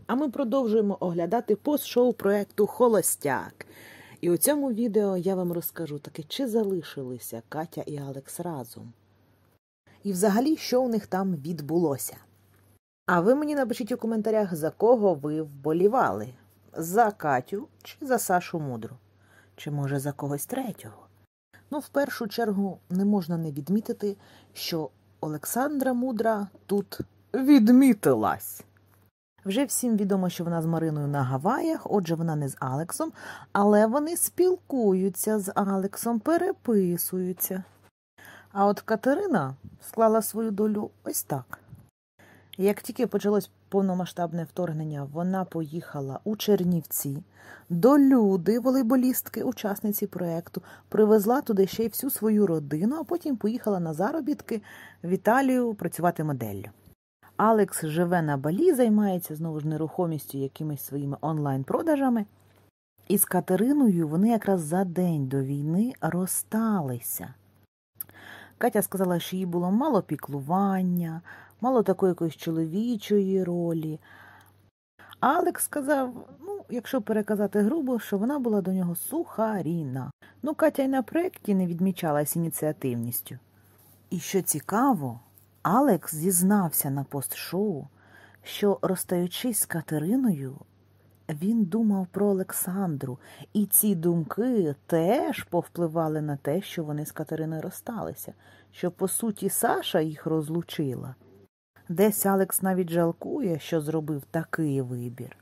А ми продовжуємо оглядати пост-шоу проєкту «Холостяк». І у цьому відео я вам розкажу таки, чи залишилися Катя і Алекс разом. І взагалі, що у них там відбулося. А ви мені напишіть у коментарях, за кого ви вболівали. За Катю чи за Сашу Мудру? Чи може за когось третього? Ну, в першу чергу, не можна не відмітити, що Олександра Мудра тут відмітилась. Вже всім відомо, що вона з Мариною на Гаваях, отже, вона не з Алексом, але вони спілкуються з Алексом, переписуються. А от Катерина склала свою долю ось так. Як тільки почалось повномасштабне вторгнення, вона поїхала у Чернівці до Люди, волейболістки, учасниці проєкту, привезла туди ще й всю свою родину, а потім поїхала на заробітки в Італію працювати моделлю. Алекс живе на Балі, займається знову ж нерухомістю, якимись своїми онлайн-продажами. І з Катериною вони якраз за день до війни розсталися. Катя сказала, що їй було мало піклування, мало такої якоїсь чоловічої ролі. А Алекс сказав, якщо переказати грубо, що вона була до нього сухаріна. Катя й на проєкті не відмічалась ініціативністю. І що цікаво, Алекс зізнався на пост-шоу, що, розстаючись з Катериною, він думав про Олександру, і ці думки теж повпливали на те, що вони з Катериною розсталися, що, по суті, Саша їх розлучила. Десь Алекс навіть жалкує, що зробив такий вибір.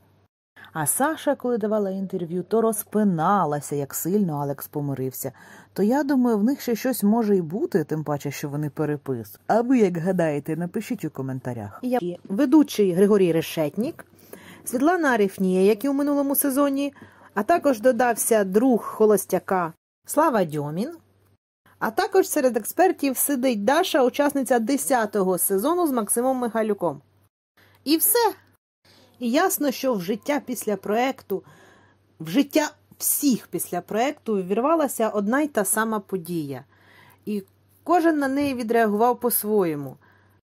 А Саша, коли давала інтерв'ю, то розпиналася, як сильно Алекс помирився. То я думаю, в них ще щось може й бути, тим паче, що вони переписують. А ви, як гадаєте, напишіть у коментарях. Ведучий Григорій Решетнік, Світлана Арефнія, як і у минулому сезоні, а також додався друг Холостяка Слава Дьомін. А також серед експертів сидить Даша, учасниця 10-го сезону з Максимом Михайлюком. І все. І ясно, що в життя після проєкту, в життя всіх після проєкту ввірвалася одна й та сама подія. І кожен на неї відреагував по-своєму.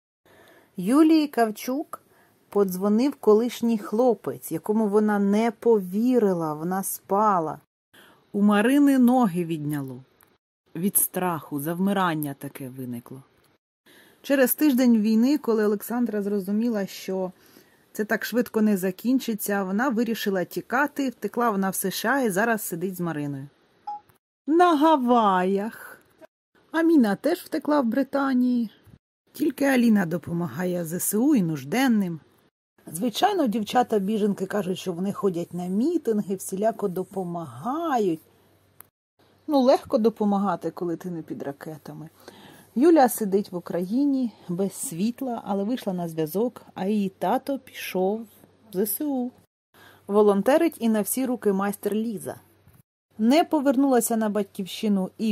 Юлії Кавчук подзвонив колишній хлопець, якому вона не повірила, вона спала. У Марини ноги відняло. Від страху, завмирання таке виникло. Через тиждень війни, коли Олександра зрозуміла, що це так швидко не закінчиться, вона вирішила тікати, втекла вона в США і зараз сидить з Мариною. На Гаваях. Аміна теж втекла в Британії. Тільки Аліна допомагає ЗСУ і нужденним. Звичайно, дівчата-біженки кажуть, що вони ходять на мітинги, всіляко допомагають. Легко допомагати, коли ти не під ракетами. Юля сидить в Україні, без світла, але вийшла на зв'язок, а її тато пішов в ЗСУ. Волонтерить і на всі руки майстер Ліза. Не повернулася на батьківщину і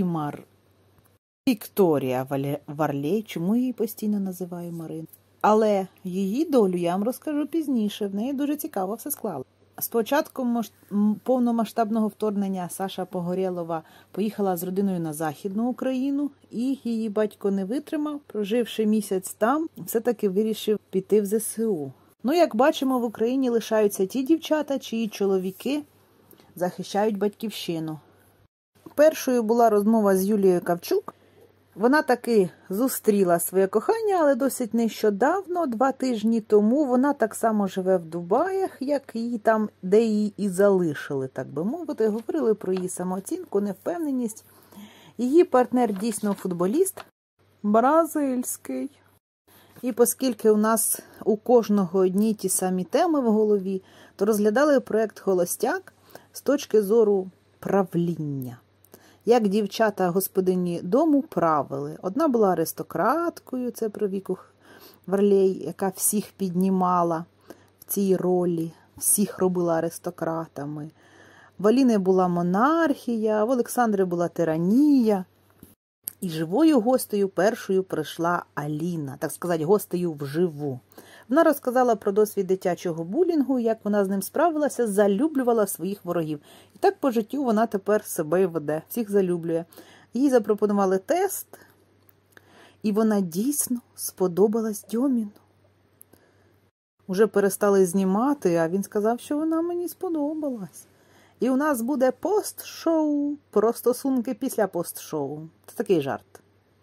Вікторія Варлей, чому її постійно називаю Марин. Але її долю я вам розкажу пізніше, в неї дуже цікаво все склало. З початком повномасштабного вторгнення Саша Погорєлова поїхала з родиною на Західну Україну, і її батько не витримав, проживши місяць там, все-таки вирішив піти в ЗСУ. Як бачимо, в Україні лишаються ті дівчата, чиї чоловіки захищають батьківщину. Першою була розмова з Юлією Кавчук. Вона таки зустріла своє кохання, але досить нещодавно, 2 тижні тому, вона так само живе в Дубаях, як її там, де її і залишили, так би мовити. Говорили про її самооцінку, невпевненість. Її партнер дійсно футболіст, бразильський. І оскільки у нас у кожного одні ті самі теми в голові, то розглядали проєкт «Холостяк» з точки зору правління. Як дівчата господині дому правили. Одна була аристократкою, це про Віку Варлей, яка всіх піднімала в цій ролі, всіх робила аристократами. В Аліни була монархія, в Олександри була тиранія. І живою гостею першою прийшла Аліна, так сказати, гостею вживу. Вона розказала про досвід дитячого булінгу, як вона з ним справилася, залюблювала своїх ворогів. І так по життю вона тепер себе веде, всіх залюблює. Їй запропонували тест, і вона дійсно сподобалась Дьоміну. Уже перестали знімати, а він сказав, що вона мені сподобалась. І у нас буде пост-шоу про стосунки після пост-шоу. Це такий жарт.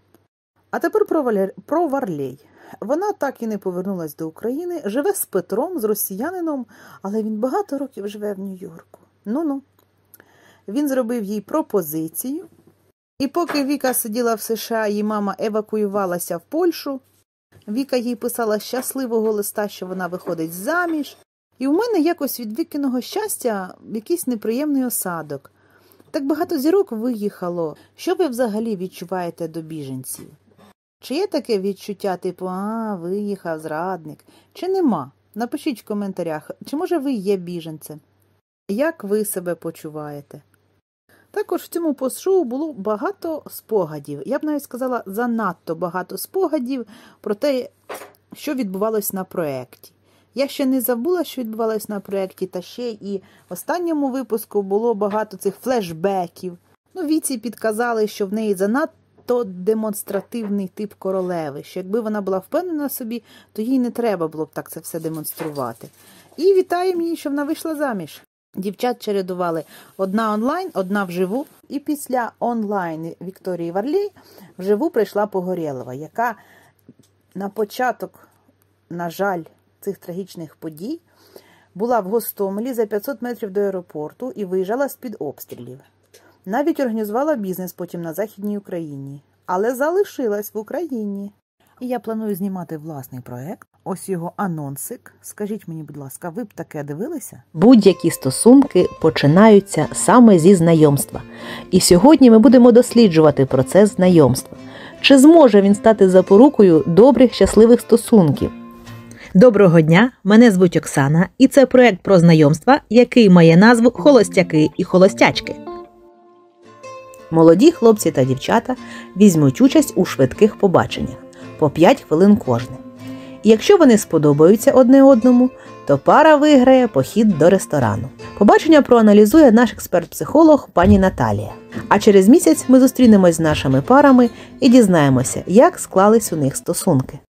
А тепер про Варлей. Вона так і не повернулась до України, живе з Петром, з росіянином, але він багато років живе в Нью-Йорку. Ну-ну. Він зробив їй пропозицію. І поки Віка сиділа в США, її мама евакуювалася в Польщу, Віка їй писала щасливого листа, що вона виходить заміж. І у мене якось від Вікиного щастя якийсь неприємний осадок. Так багато зірок виїхало. Що ви взагалі відчуваєте до біженців? Чи є таке відчуття, типу, виїхав зрадник? Чи нема? Напишіть в коментарях, чи може ви є біженцем? Як ви себе почуваєте? Також в цьому пост-шоу було багато спогадів. Я б навіть сказала, занадто багато спогадів про те, що відбувалось на проєкті. Я ще не забула, що відбувалось на проєкті, та ще і в останньому випуску було багато цих флешбеків. Віці підказали, що в неї занадто демонстративний тип королеви, що якби вона була впевнена в собі, то їй не треба було б так це все демонструвати. І вітаємо її, що вона вийшла заміж. Дівчат чередували одна онлайн, одна вживу. І після онлайн Вікторії Варлей вживу прийшла Погорєлова, яка на початок, на жаль, цих трагічних подій була в Гостомелі за 500 метрів до аеропорту і виїжджала з-під обстрілів. Навіть організувала бізнес потім на Західній Україні, але залишилась в Україні. І я планую знімати власний проєкт. Ось його анонсик. Скажіть мені, будь ласка, ви б таке дивилися? Будь-які стосунки починаються саме зі знайомства. І сьогодні ми будемо досліджувати процес знайомства. Чи зможе він стати запорукою добрих, щасливих стосунків? Доброго дня, мене звуть Оксана, і це проєкт про знайомства, який має назву «Холостяки і холостячки». Молоді хлопці та дівчата візьмуть участь у швидких побаченнях, по 5 хвилин кожне. І якщо вони сподобаються одне одному, то пара виграє похід до ресторану. Побачення проаналізує наш експерт-психолог пані Наталія. А через місяць ми зустрінемось з нашими парами і дізнаємося, як склались у них стосунки.